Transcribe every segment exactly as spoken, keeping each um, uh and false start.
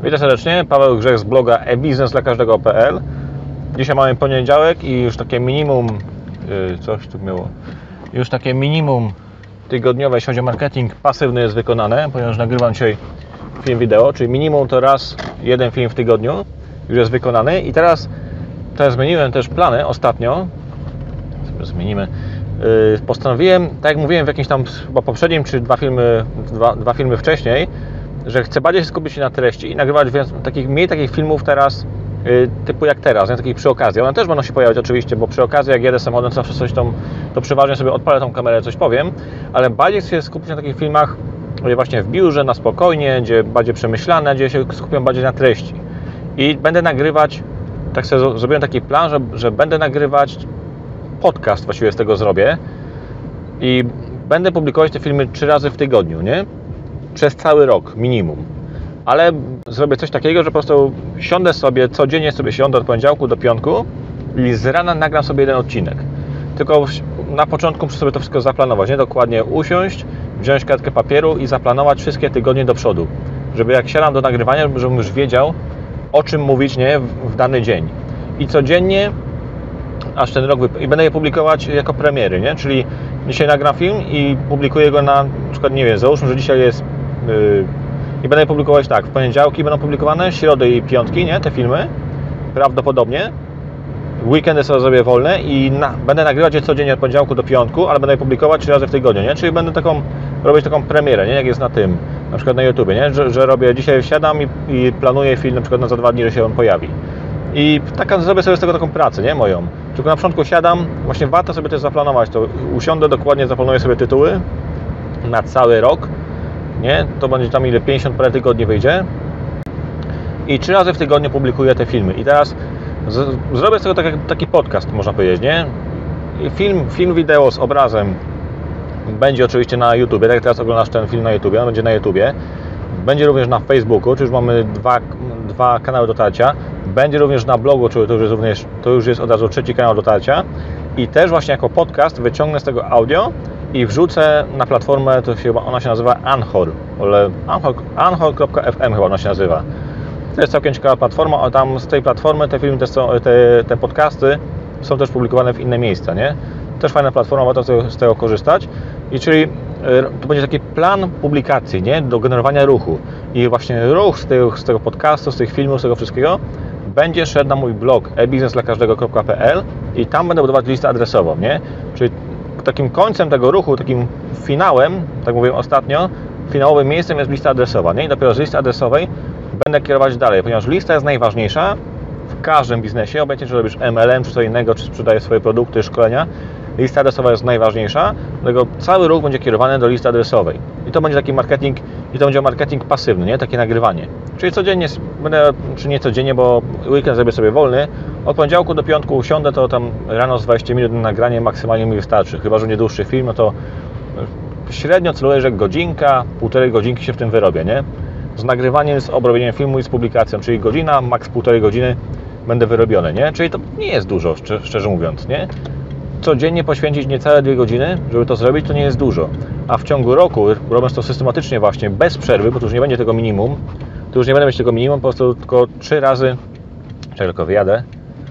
Witam serdecznie, Paweł Grzech z bloga e biznes dla każdego kropka pe el. Dzisiaj mamy poniedziałek i już takie minimum, yy, coś tu miało, już takie minimum tygodniowe, jeśli chodzi o marketing pasywny, jest wykonane, ponieważ nagrywam dzisiaj film wideo, czyli minimum to raz jeden film w tygodniu już jest wykonany. I teraz, teraz zmieniłem też plany ostatnio, zmienimy, yy, postanowiłem, tak jak mówiłem w jakimś tam chyba poprzednim, czy dwa filmy, dwa, dwa filmy wcześniej, że chcę bardziej się skupić na treści i nagrywać więc takich, mniej takich filmów teraz, yy, typu jak teraz, nie? Takich przy okazji. One też będą się pojawiać oczywiście, bo przy okazji jak jedę samochodem, to zawsze coś tam, to przeważnie sobie odpalę tą kamerę, coś powiem, ale bardziej chcę się skupić na takich filmach właśnie w biurze, na spokojnie, gdzie bardziej przemyślane, gdzie się skupiam bardziej na treści. I będę nagrywać, tak sobie zrobiłem taki plan, że, że będę nagrywać podcast, właściwie z tego zrobię i będę publikować te filmy trzy razy w tygodniu, nie? Przez cały rok minimum, ale zrobię coś takiego, że po prostu siądę sobie, codziennie sobie siądę od poniedziałku do piątku i z rana nagram sobie jeden odcinek. Tylko na początku muszę sobie to wszystko zaplanować, nie? Dokładnie usiąść, wziąć kartkę papieru i zaplanować wszystkie tygodnie do przodu, żeby jak siadam do nagrywania, żebym już wiedział, o czym mówić, nie? W dany dzień. I codziennie, aż ten rok wyp- i będę je publikować jako premiery, nie? Czyli dzisiaj nagram film i publikuję go na, na przykład, nie wiem, załóżmy, że dzisiaj jest yy, i będę je publikować tak, w poniedziałki będą publikowane, środy i piątki, nie? Te filmy, prawdopodobnie. Weekendy sobie zrobię wolne i na, będę nagrywać je codziennie od poniedziałku do piątku, ale będę je publikować trzy razy w tygodniu, nie? Czyli będę taką, robić taką premierę, nie? Jak jest na tym, na przykład na YouTubie, nie? Że, że robię, dzisiaj wsiadam i, i planuję film na przykład na za dwa dni, że się on pojawi. I taka, zrobię sobie z tego taką pracę, nie? Moją. Tylko na początku siadam, właśnie warto sobie też zaplanować to. Usiądę, dokładnie zaplanuję sobie tytuły na cały rok, nie? To będzie tam ile, pięćdziesiąt parę tygodni wyjdzie. I trzy razy w tygodniu publikuję te filmy. I teraz z, zrobię z tego taki, taki podcast, można powiedzieć, nie? I film, film wideo z obrazem będzie oczywiście na YouTubie, tak jak teraz oglądasz ten film na YouTubie, on będzie na YouTubie. Będzie również na Facebooku, czy już mamy dwa, dwa kanały dotarcia. Będzie również na blogu, czyli to już jest również, to już jest od razu trzeci kanał dotarcia. I też właśnie jako podcast wyciągnę z tego audio i wrzucę na platformę, to się chyba ona się nazywa Anchor, ale anchor kropka ef em chyba ona się nazywa. To jest całkiem ciekawa platforma, a tam z tej platformy te filmy, te, te, te podcasty są też publikowane w inne miejsca, nie? Też fajna platforma, warto z tego korzystać. I czyli to będzie taki plan publikacji, nie? Do generowania ruchu. I właśnie ruch z tego, z tego podcastu, z tych filmów, z tego wszystkiego będzie szedł na mój blog e biznes dla każdego kropka pe el i tam będę budować listę adresową, nie? Czyli takim końcem tego ruchu, takim finałem, tak mówiłem ostatnio, finałowym miejscem jest lista adresowa, nie? I dopiero z listy adresowej będę kierować dalej, ponieważ lista jest najważniejsza w każdym biznesie, obecnie czy robisz em el em, czy co innego, czy sprzedajesz swoje produkty, szkolenia, lista adresowa jest najważniejsza, dlatego cały ruch będzie kierowany do listy adresowej. I to będzie taki marketing, i to będzie marketing pasywny, nie? Takie nagrywanie. Czyli codziennie, będę, czy nie codziennie, bo weekend zrobię sobie wolny, od poniedziałku do piątku usiądę, to tam rano z dwadzieścia minut na nagranie maksymalnie mi wystarczy. Chyba że nie dłuższy film, no to średnio celuję, że godzinka, półtorej godzinki się w tym wyrobię, nie? Z nagrywaniem, z obrobieniem filmu i z publikacją, czyli godzina, maks półtorej godziny będę wyrobiony, nie? Czyli to nie jest dużo, szczerze mówiąc, nie? Codziennie poświęcić niecałe dwie godziny, żeby to zrobić, to nie jest dużo. A w ciągu roku, robiąc to systematycznie właśnie, bez przerwy, bo to już nie będzie tego minimum, to już nie będę mieć tego minimum, po prostu tylko trzy razy, czekaj, tylko wyjadę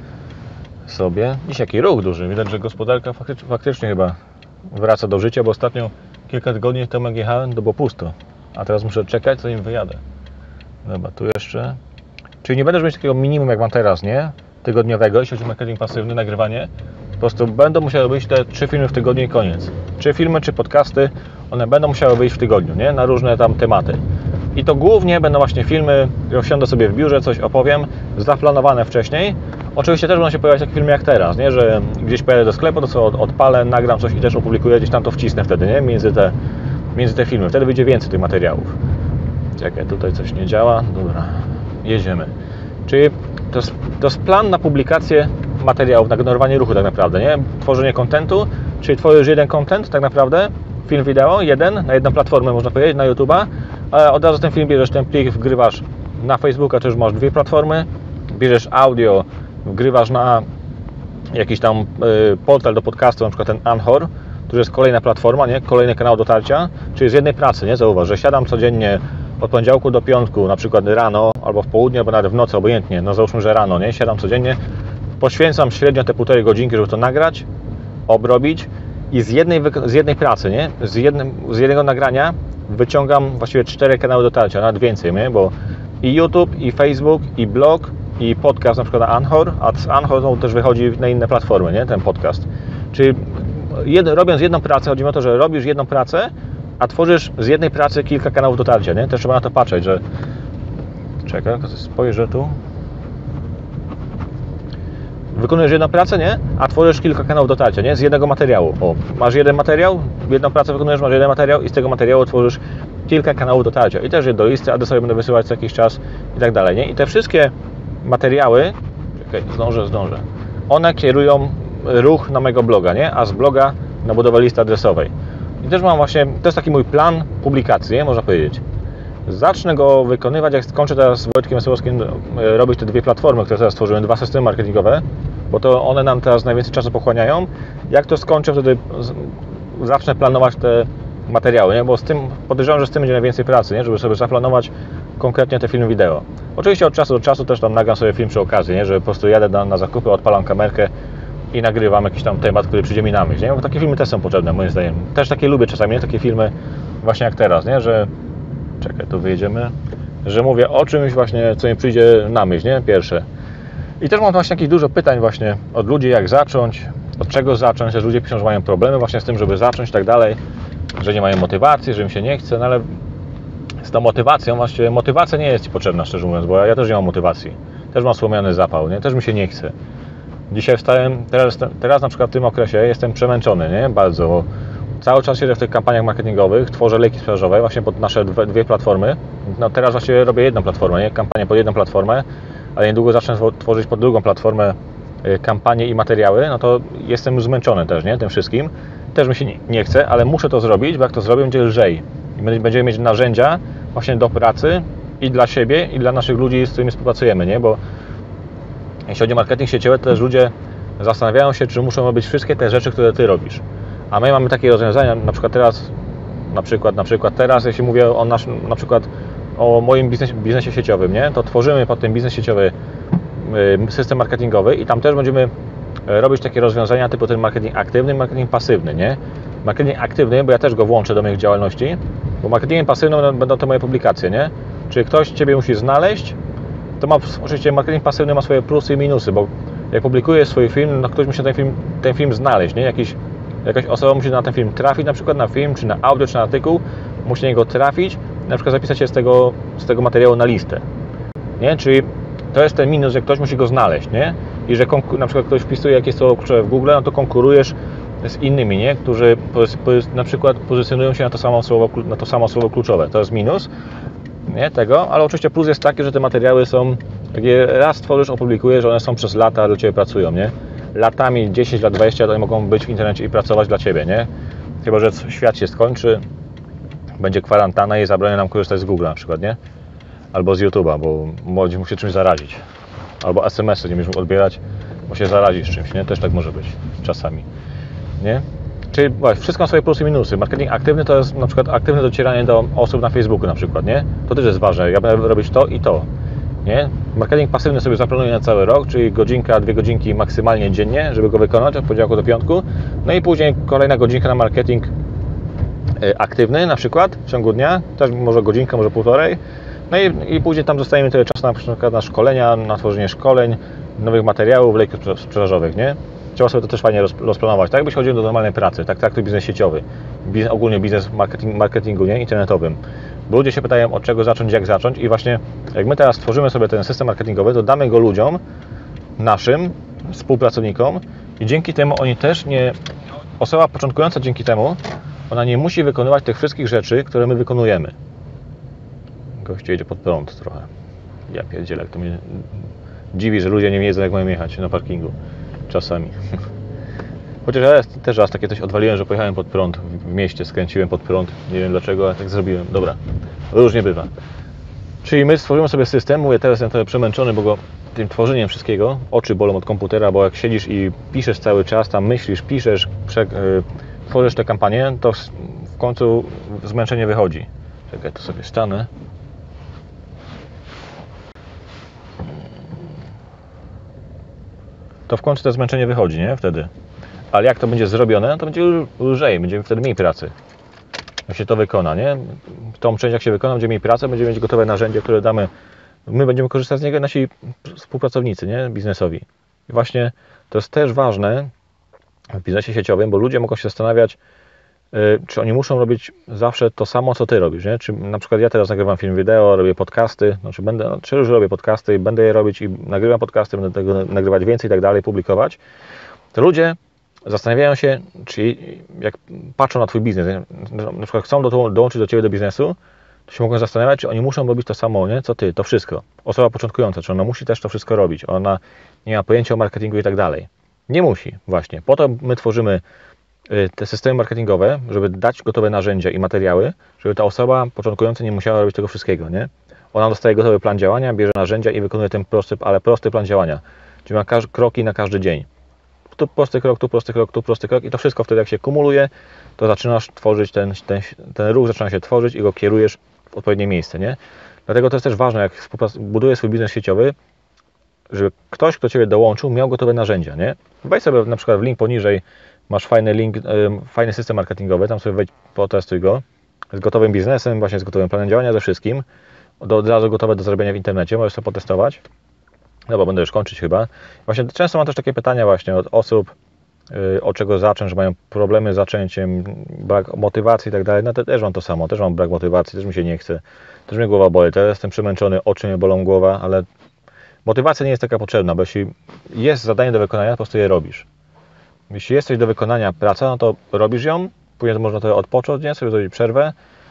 sobie. Dziś jaki ruch duży, widać, że gospodarka faktycznie, faktycznie chyba wraca do życia, bo ostatnio kilka tygodni temu jak jechałem, to było pusto. A teraz muszę czekać, zanim wyjadę. Dobra, tu jeszcze. Czyli nie będę mieć takiego minimum, jak mam teraz, nie? Tygodniowego, jeśli chodzi o marketing pasywny, nagrywanie. Po prostu będą musiały być te trzy filmy w tygodniu i koniec. Czy filmy, czy podcasty, one będą musiały wyjść w tygodniu, nie? Na różne tam tematy. I to głównie będą właśnie filmy, gdzie siądę sobie w biurze, coś opowiem, zaplanowane wcześniej. Oczywiście też będą się pojawiać takie filmy jak teraz, nie? Że gdzieś pojadę do sklepu, to co odpalę, nagram coś i też opublikuję, gdzieś tam to wcisnę wtedy, nie? Między te, między te filmy. Wtedy wyjdzie więcej tych materiałów. Czekaj, tutaj coś nie działa. Dobra, jedziemy. Czyli to jest, to jest plan na publikację materiałów, na generowanie ruchu tak naprawdę, nie? Tworzenie kontentu, czyli tworzysz jeden content tak naprawdę, film wideo, jeden, na jedną platformę można powiedzieć, na YouTube'a, ale od razu ten film bierzesz, ten plik wgrywasz na Facebooka, czy już masz dwie platformy, bierzesz audio, wgrywasz na jakiś tam y, portal do podcastu, na przykład ten Anchor, to jest kolejna platforma, nie? Kolejny kanał dotarcia, czyli z jednej pracy, nie? Zauważ, że siadam codziennie od poniedziałku do piątku, na przykład rano, albo w południe, albo nawet w nocy, obojętnie, no załóżmy, że rano, nie? Siadam codziennie, poświęcam średnio te półtorej godzinki, żeby to nagrać, obrobić i z jednej, z jednej pracy, nie? Z, jednym, z jednego nagrania wyciągam właściwie cztery kanały dotarcia, nawet więcej, nie? Bo i YouTube, i Facebook, i blog, i podcast na przykład na Anchor, a z Anchor no, też wychodzi na inne platformy, nie? Ten podcast. Czyli jed, robiąc jedną pracę, chodzi mi o to, że robisz jedną pracę, a tworzysz z jednej pracy kilka kanałów dotarcia, nie? Też trzeba na to patrzeć, że... Czekaj, spojrzę tu. Wykonujesz jedną pracę, nie? A tworzysz kilka kanałów dotarcia, nie? Z jednego materiału. O, masz jeden materiał, jedną pracę wykonujesz, masz jeden materiał i z tego materiału tworzysz kilka kanałów dotarcia. I też je do listy adresowej będę wysyłać co jakiś czas i tak dalej, nie? I te wszystkie materiały, czekaj, zdążę, zdążę, one kierują ruch na mojego bloga, nie? A z bloga na budowę listy adresowej. I też mam właśnie, to jest taki mój plan publikacji, nie? Można powiedzieć. Zacznę go wykonywać, jak skończę teraz z Wojtkiem Wesołowskim robić te dwie platformy, które teraz stworzyłem, dwa systemy marketingowe, bo to one nam teraz najwięcej czasu pochłaniają. Jak to skończę, wtedy zacznę planować te materiały, nie? Bo z tym, podejrzewam, że z tym będzie najwięcej pracy, nie? Żeby sobie zaplanować konkretnie te filmy wideo. Oczywiście od czasu do czasu też tam nagram sobie film przy okazji, nie? Że po prostu jadę na, na zakupy, odpalam kamerkę i nagrywam jakiś tam temat, który przyjdzie mi na myśl, nie? Bo takie filmy też są potrzebne, moim zdaniem. Też takie lubię czasami, nie? Takie filmy właśnie jak teraz, nie? Że czekaj, tu wyjedziemy, że mówię o czymś właśnie, co mi przyjdzie na myśl, nie? Pierwsze. I też mam właśnie jakieś dużo pytań właśnie od ludzi, jak zacząć, od czego zacząć, że ludzie piszą, że mają problemy właśnie z tym, żeby zacząć i tak dalej, że nie mają motywacji, że im się nie chce, no ale z tą motywacją właściwie, motywacja nie jest Ci potrzebna, szczerze mówiąc, bo ja też nie mam motywacji, też mam słomiany zapał, nie? Też mi się nie chce. Dzisiaj wstałem, teraz, teraz na przykład w tym okresie jestem przemęczony, nie? Bardzo, bo cały czas siedzę w tych kampaniach marketingowych, tworzę lejki sprzedażowe właśnie pod nasze dwie, dwie platformy. No teraz właściwie robię jedną platformę, nie? Kampanię pod jedną platformę, ale niedługo zacznę tworzyć pod drugą platformę kampanie i materiały, no to jestem już zmęczony też, nie? Tym wszystkim. Też mi się nie, nie chce, ale muszę to zrobić, bo jak to zrobię, będzie lżej. I będziemy mieć narzędzia właśnie do pracy i dla siebie, i dla naszych ludzi, z którymi współpracujemy, nie? Bo jeśli chodzi o marketing sieciowy, to też ludzie zastanawiają się, czy muszą robić wszystkie te rzeczy, które Ty robisz. A my mamy takie rozwiązania, na przykład teraz, na przykład, na przykład teraz, jeśli mówię o naszym, na przykład o moim biznesie, biznesie sieciowym, nie? To tworzymy pod tym biznes sieciowy system marketingowy i tam też będziemy robić takie rozwiązania typu ten marketing aktywny i marketing pasywny, nie? Marketing aktywny, bo ja też go włączę do moich działalności, bo marketingiem pasywnym będą te moje publikacje, nie? Czyli ktoś Ciebie musi znaleźć, to ma, oczywiście marketing pasywny ma swoje plusy i minusy, bo jak publikujesz swój film, no ktoś musi ten film, ten film znaleźć, nie? Jakiś, jakaś osoba musi na ten film trafić, na przykład na film, czy na audio, czy na artykuł, musi na niego trafić, na przykład zapisać się z tego, z tego materiału na listę, nie? Czyli to jest ten minus, że ktoś musi go znaleźć, nie? I że na przykład ktoś wpisuje jakieś słowo kluczowe w Google, no to konkurujesz z innymi, nie? Którzy na przykład pozycjonują się na to samo słowo, na to samo słowo kluczowe. To jest minus, nie? Tego, ale oczywiście plus jest taki, że te materiały są, jak je raz stworzysz, opublikujesz, one są przez lata, do Ciebie pracują, nie? Latami, dziesięć lat, dwadzieścia lat, one mogą być w internecie i pracować dla Ciebie, nie? Chyba że świat się skończy, będzie kwarantanna i zabroni nam korzystać z Google na przykład, nie? Albo z YouTube'a, bo będziemy się czymś zarazić. Albo es em esy nie będziemy odbierać, bo się zarazisz czymś, nie? Też tak może być czasami, nie? Czyli właśnie, wszystko ma swoje plusy i minusy. Marketing aktywny to jest na przykład aktywne docieranie do osób na Facebooku na przykład, nie? To też jest ważne. Ja będę robić to i to, nie? Marketing pasywny sobie zaplanuję na cały rok, czyli godzinka, dwie godzinki maksymalnie dziennie, żeby go wykonać od poniedziałku do piątku. No i później kolejna godzinka na marketing aktywny na przykład w ciągu dnia, też może godzinka, może półtorej. No i, i później tam zostajemy tyle czasu na przykład na szkolenia, na tworzenie szkoleń, nowych materiałów, lejków sprzedażowych, nie? Trzeba sobie to też fajnie rozplanować, tak jakbyś chodził do normalnej pracy, tak traktuj biznes sieciowy, biznes, ogólnie biznes marketing, marketingu, nie? Internetowym. Bo ludzie się pytają, od czego zacząć, jak zacząć i właśnie jak my teraz tworzymy sobie ten system marketingowy, to damy go ludziom, naszym współpracownikom i dzięki temu oni też nie, osoba początkująca dzięki temu, ona nie musi wykonywać tych wszystkich rzeczy, które my wykonujemy. Goście jedzie pod prąd trochę. Ja pierdzielę, to mnie dziwi, że ludzie nie wiedzą, jak mają jechać na parkingu. Czasami. Chociaż ja też raz takie coś odwaliłem, że pojechałem pod prąd w mieście, skręciłem pod prąd. Nie wiem dlaczego, ale tak zrobiłem. Dobra, różnie bywa. Czyli my stworzymy sobie system, mówię, teraz jestem trochę przemęczony, bo go tym tworzeniem wszystkiego, oczy bolą od komputera, bo jak siedzisz i piszesz cały czas, tam myślisz, piszesz, prze, yy, tworzysz te kampanie, to w końcu zmęczenie wychodzi. Czekaj, to sobie stanę. to w końcu to zmęczenie wychodzi, nie? Wtedy. Ale jak to będzie zrobione, no to będzie lżej, będzie wtedy mniej pracy. Jak się to wykona, nie? Tą część jak się wykona, będzie mniej pracy, będziemy mieć gotowe narzędzie, które damy, my będziemy korzystać z niego, nasi współpracownicy, nie? Biznesowi. I właśnie to jest też ważne w biznesie sieciowym, bo ludzie mogą się zastanawiać, yy, czy oni muszą robić zawsze to samo, co ty robisz, nie? Czy na przykład ja teraz nagrywam film wideo, robię podcasty, znaczy będę, no, czy już robię podcasty, będę je robić i nagrywam podcasty, będę tego nagrywać więcej i tak dalej, publikować, to ludzie zastanawiają się, czy jak patrzą na twój biznes, na przykład chcą do, dołączyć do ciebie do biznesu, to się mogą zastanawiać, czy oni muszą robić to samo, nie? Co ty, to wszystko. Osoba początkująca, czy ona musi też to wszystko robić, ona nie ma pojęcia o marketingu i tak dalej. Nie musi, właśnie. Po to my tworzymy te systemy marketingowe, żeby dać gotowe narzędzia i materiały, żeby ta osoba początkująca nie musiała robić tego wszystkiego, nie? Ona dostaje gotowy plan działania, bierze narzędzia i wykonuje ten prosty, ale prosty plan działania. Czyli ma każ- kroki na każdy dzień. Tu prosty krok, tu prosty krok, tu prosty krok i to wszystko wtedy jak się kumuluje, to zaczynasz tworzyć ten, ten, ten ruch, zaczyna się tworzyć i go kierujesz w odpowiednie miejsce, nie? Dlatego to jest też ważne, jak budujesz swój biznes sieciowy, żeby ktoś, kto ciebie dołączył, miał gotowe narzędzia, nie? Wejdź sobie na przykład w link poniżej, masz fajny link, fajny system marketingowy, tam sobie wejdź, potestuj go, z gotowym biznesem, właśnie z gotowym planem działania, ze wszystkim, do, od razu gotowe do zrobienia w internecie, możesz sobie potestować. No bo będę już kończyć chyba. Właśnie często mam też takie pytania właśnie od osób, yy, od czego zacząć, że mają problemy z zaczęciem, brak motywacji i tak dalej. No to też mam to samo, też mam brak motywacji, też mi się nie chce, też mnie głowa boli, teraz jestem przemęczony, oczy mnie bolą głowa, ale motywacja nie jest taka potrzebna, bo jeśli jest zadanie do wykonania, po prostu je robisz. Jeśli jest coś do wykonania, praca, no to robisz ją, później można to odpocząć, nie? Sobie zrobić przerwę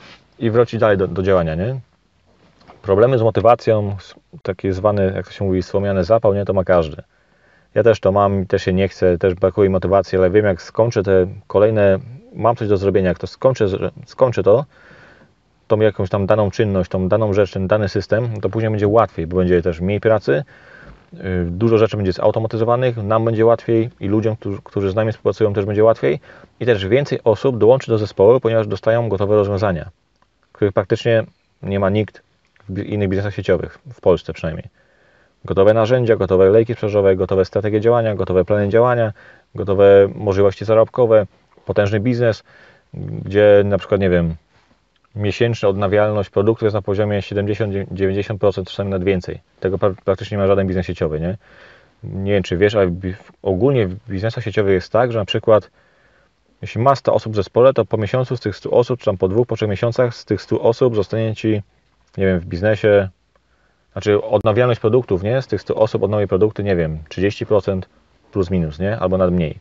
i wrócić dalej do, do działania, nie? Problemy z motywacją, taki zwany, jak to się mówi, słomiany zapał, nie, to ma każdy. Ja też to mam, też się nie chcę, też brakuje motywacji, ale wiem, jak skończę te kolejne, mam coś do zrobienia, jak to skończę, skończę to, tą jakąś tam daną czynność, tą daną rzecz, ten dany system, to później będzie łatwiej, bo będzie też mniej pracy, dużo rzeczy będzie zautomatyzowanych, nam będzie łatwiej i ludziom, którzy, którzy z nami współpracują, też będzie łatwiej i też więcej osób dołączy do zespołu, ponieważ dostają gotowe rozwiązania, których praktycznie nie ma nikt w innych biznesach sieciowych, w Polsce przynajmniej. Gotowe narzędzia, gotowe lejki sprzedażowe, gotowe strategie działania, gotowe plany działania, gotowe możliwości zarobkowe, potężny biznes, gdzie na przykład, nie wiem, miesięczna odnawialność produktu jest na poziomie siedemdziesiąt do dziewięćdziesięciu procent, czasami nawet więcej. Tego praktycznie nie ma żaden biznes sieciowy, nie? Nie wiem, czy wiesz, ale ogólnie w biznesach sieciowych jest tak, że na przykład jeśli ma sto osób w zespole, to po miesiącu z tych stu osób, czy tam po dwóch, po trzech miesiącach z tych stu osób zostanie Ci, nie wiem, w biznesie, znaczy odnawialność produktów, nie? Z tych stu osób odnowi produkty, nie wiem, trzydzieści procent plus minus, nie? Albo nawet mniej.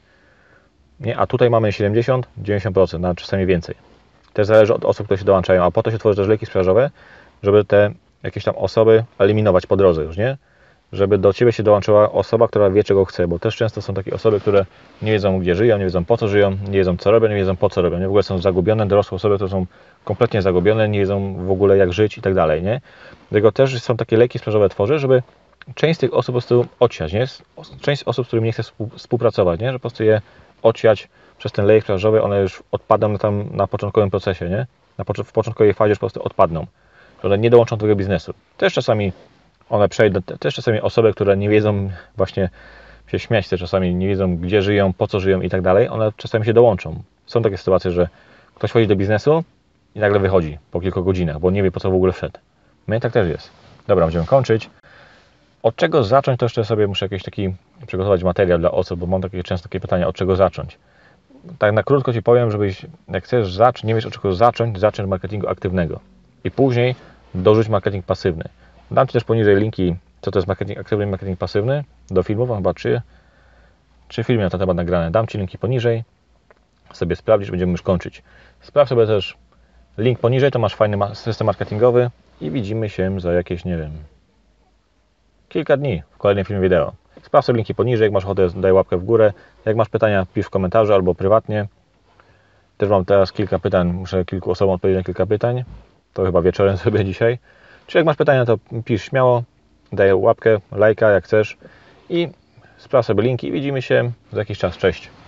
Nie? A tutaj mamy siedemdziesiąt do dziewięćdziesięciu procent, nawet czasami więcej. Też zależy od osób, które się dołączają, a po to się tworzy też lejki sprzedażowe, żeby te jakieś tam osoby eliminować po drodze już, nie? Żeby do Ciebie się dołączyła osoba, która wie, czego chce, bo też często są takie osoby, które nie wiedzą, gdzie żyją, nie wiedzą, po co żyją, nie wiedzą, co robią, nie wiedzą, po co robią, nie? W ogóle są zagubione, dorosłe osoby, które są kompletnie zagubione, nie wiedzą w ogóle, jak żyć i tak dalej, nie? Dlatego też są takie lejki sprzedażowe tworzy, żeby część z tych osób po prostu odsiać, nie? Część osób, z którymi nie chce współpracować, nie? Że po prostu je odsiać przez ten lejek sprzedażowy, one już odpadną na, tam, na początkowym procesie, nie? Na, w początkowej fazie już po prostu odpadną. Że one nie dołączą do tego biznesu. Też czasami one przejdą, też czasami osoby, które nie wiedzą właśnie się śmiać, też czasami nie wiedzą, gdzie żyją, po co żyją i tak dalej, one czasami się dołączą. Są takie sytuacje, że ktoś wchodzi do biznesu i nagle wychodzi po kilku godzinach, bo nie wie, po co w ogóle wszedł. My tak też jest. Dobra, będziemy kończyć. Od czego zacząć, to jeszcze sobie muszę jakiś taki przygotować materiał dla osób, bo mam takie często takie pytania, od czego zacząć. Tak na krótko Ci powiem, żebyś, jak chcesz zacząć, nie wiesz od czego zacząć, zacznij od marketingu aktywnego. I później dorzuć marketing pasywny. Dam Ci też poniżej linki, co to jest marketing aktywny i marketing pasywny, do filmów, mam chyba trzy, trzy filmy na ten temat nagrane. Dam Ci linki poniżej, sobie sprawdzisz, będziemy już kończyć. Sprawdź sobie też link poniżej, to masz fajny system marketingowy i widzimy się za jakieś, nie wiem, kilka dni w kolejnym filmie wideo. Sprawdź sobie linki poniżej, jak masz ochotę, daj łapkę w górę. Jak masz pytania, pisz w komentarzu albo prywatnie. Też mam teraz kilka pytań, muszę kilku osobom odpowiedzieć na kilka pytań. To chyba wieczorem sobie dzisiaj. Czy jak masz pytania, to pisz śmiało, daj łapkę, lajka jak chcesz i sprawdź sobie linki i widzimy się za jakiś czas. Cześć!